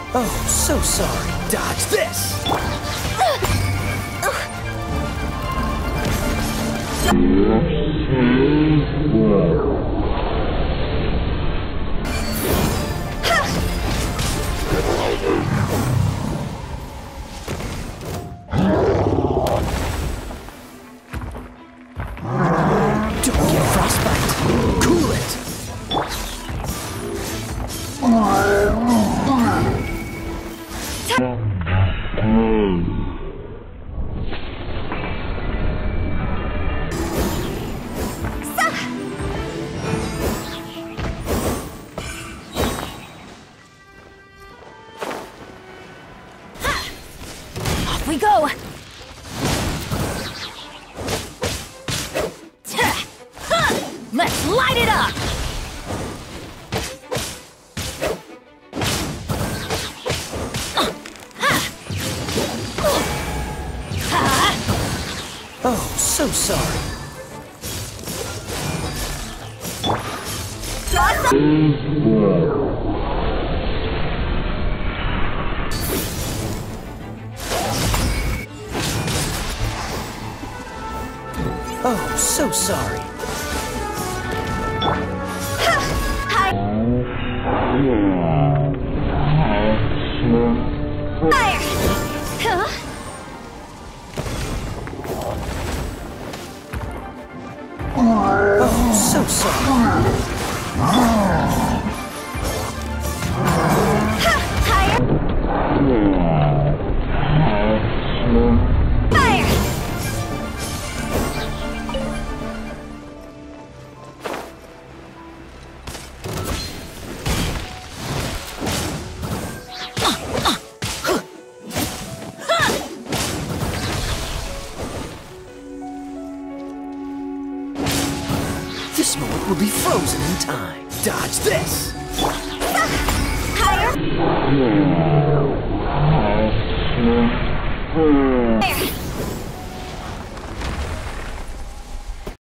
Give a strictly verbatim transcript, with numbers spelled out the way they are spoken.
Oh, so sorry. Dodge this! Don't get frostbite. Cool it. Off we go! Let's light it up! Oh, so sorry. Oh, so sorry. Fire! Huh? Oh, so sorry. Higher! Fire! This moment will be frozen in time. Dodge this! Higher!